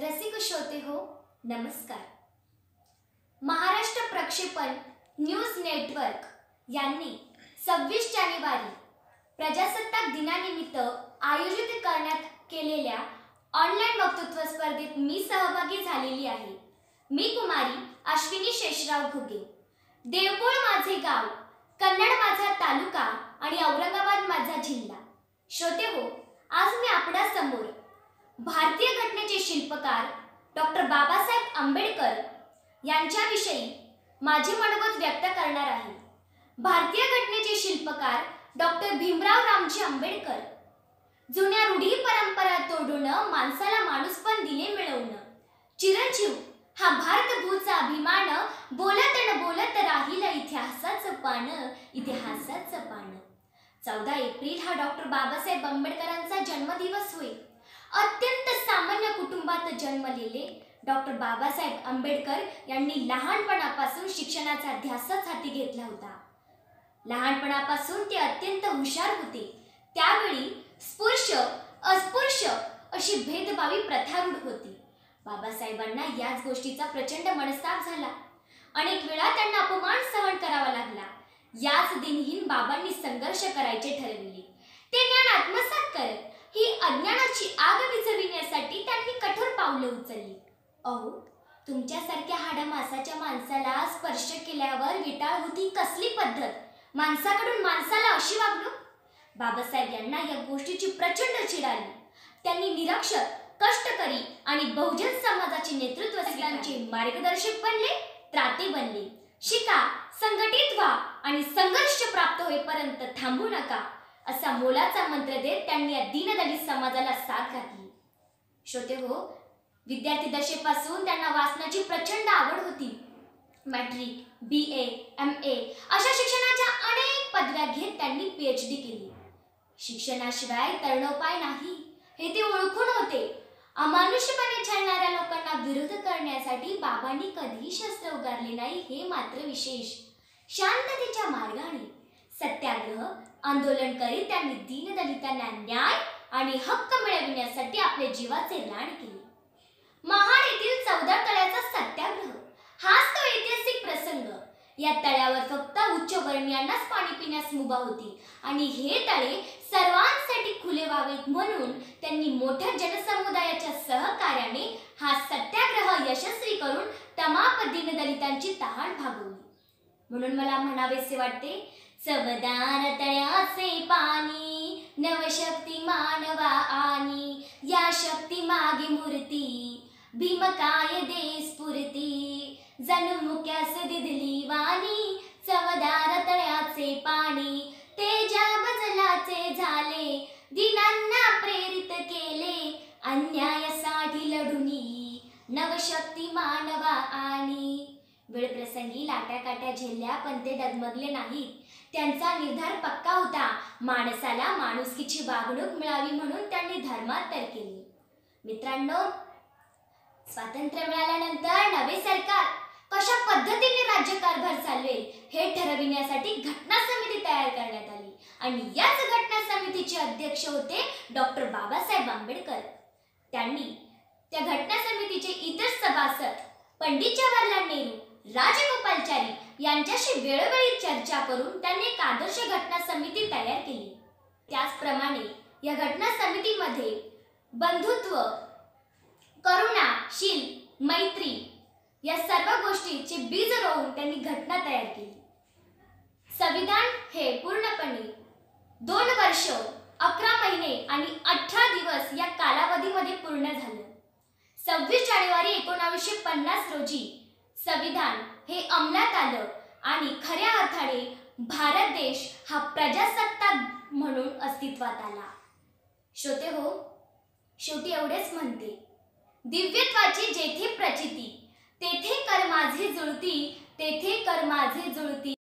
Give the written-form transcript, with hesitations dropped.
रसिक श्रोते हो, नमस्कार। महाराष्ट्र प्रक्षेपण न्यूज नेटवर्क यांनी 26 जानेवारी प्रजासत्ताक दिनानिमित्त आयोजित करण्यात केलेल्या ऑनलाइन वक्तृत्व स्पर्धेत मी सहभागी झालेली आहे। मी कुमारी अश्विनी शेषराव घुगे। देवपूर माझे गाव, कन्नड माझा तालुका आणि औरंगाबाद माझा जिल्हा। श्रोते हो, आज मी आपल्या समोर भारतीय घटनेचे शिल्पकार डॉक्टर बाबासाहेब आंबेडकर यांच्याविषयी माझे मनोगत व्यक्त करणार आहे। भारतीय घटनेचे शिल्पकार डॉक्टर भीमराव रामजी आंबेडकर जुन्या रूढी परंपरा तोडून माणसाला माणूसपण दिले मिळवून चिरंजीव हा भारतभूचा अभिमान बोलत न बोलत राहील इतिहासाचं पान, इतिहासाचं पान। 14 एप्रिल हा डॉक्टर बाबासाहेब आंबेडकरांचा जन्मदिवस होय। अत्यंत सामान्य कुटुंबात जन्मलेले डॉक्टर बाबासाहेब आंबेडकर यांनी लहानपणापासून शिक्षणाचा ध्यासच हाती घेतला होता। लहानपणापासून ते अत्यंत हुशार होते। त्यावेळी स्पृश्य अस्पृश्य अशी भेदभावी प्रथा रूढ होती। बाबासाहेबांना याच गोष्टीचा प्रचंड मनस्ताप झाला। अनेक वेळा त्यांना अपमान सहन करावा लागला। याच दिनहीन बाबांनी संघर्ष करायचे ठरविले। ते ज्ञान आत्मसात करत ही अज्ञानाची आग विझविण्यासाठी त्यांनी कठोर पावले उचलली। अहो, तुमच्यासारख्या हाडमासाच्या माणसाला स्पर्श केल्यावर विटाळ होती कसली पद्धत? माणसाकडून माणसाला अशी वागणूक? बाबासाहेब यांना या गोष्टीची प्रचंड चिड आली। त्यांनी निरक्षर, कष्टकरी आणि बहुजन समाजाचे नेतृत्व सगळ्यांचे मार्गदर्शक बनले, त्राते बनले। शिका, संघटित व्हा आणि संघर्ष प्राप्त होईपर्यंत थांबू नका असा मोलाचा मंत्र देत त्यांनी या दीनदलित समाजाला साथ घातली। श्रोते हो, विद्यार्थी दशेपासून त्यांना वाचनाची प्रचंड आवड होती। मॅट्रिक, BA, MA अशा शिक्षणाच्या अनेक पदव्या घेत त्यांनी PhD केली। शिक्षणाशिवाय तरणोपाय नाही हे ते ओळखून होते। अमानुषपणे छळणाऱ्या लोकांना विरोध करण्यासाठी बाबांनी कधीही शस्त्र उगारले नाही हे मात्र विशेष। शांततेच्या मार्गाने सत्याग्रह आंदोलन करीत त्यांनी दीनदलितांना न्याय आणि हक्क मिळविण्यासाठी आपले जीवाचे रान केले। महाड येथील 14 तळ्याचा सत्याग्रह हाच तो ऐतिहासिक प्रसंग। या तळ्यावर फक्त उच्चवर्णीयांनाच पाणी पिण्यास मुभा होती आणि हे तळे सर्वांसाठी खुले व्हावेत म्हणून त्यांनी मोठ्या जनसमुदायाच्या सहकार्याने हा सत्याग्रह यशस्वी करून तमाम दीनदलितांची तहान भागवली। म्हणून मला म्हणावेसे वाटते, चवदार तळ्याचे पाणी नवशक्ती मानवा आणि या शक्ती मागे मूर्ती भीम काय दे स्फूर्ती जणू मुक्यास दिदली वाणी चवदार तळ्याचे पाणी तेजा बजलाचे झाले दिनांना प्रेरित केले अन्यायासाठी लढुनी नवशक्ती मानवा आणि वेळप्रसंगी लाट्याकाट्या झेलल्या पण ते डगमगले नाहीत। त्यांचा निर्धार पक्का होता। माणसाला माणुसकीची वागणूक मिळावी म्हणून त्यांनी धर्मांतर केले। मित्रांनो, स्वातंत्र्य मिळाल्यानंतर नवे सरकार कशा पद्धतीने राज्यकारभार चालवेल हे ठरविण्यासाठी घटना समिती तयार करण्यात आली आणि याच घटना समितीचे अध्यक्ष होते डॉक्टर बाबासाहेब आंबेडकर। त्यांनी त्या घटना समितीचे इतर सभासद पंडित जवाहरलाल नेहरू, राजगोपालाचारी यांच्याशी वेळोवेळी चर्चा करून त्यांनी एक आदर्श घटना समिती तयार केली। त्याचप्रमाणे या घटना समितीमध्ये बंधुत्व, करुणा, शील, मैत्री या सर्व गोष्टींचे बीज रोवून त्यांनी घटना तयार केली। संविधान हे पूर्णपणे 2 वर्ष 11 महिने आणि 18 दिवस या कालावधीमध्ये पूर्ण झालं। 26 जानेवारी 1950 रोजी संविधान हे अंमलात आलं आणि खऱ्या अर्थाने भारत देश हा प्रजासत्ताक म्हणून अस्तित्वात आला। श्रोते हो, शेवटी एवढेच म्हणते, दिव्यत्वाची जेथे प्रचिती तेथे कर माझे जुळती, तेथे कर माझे जुळती।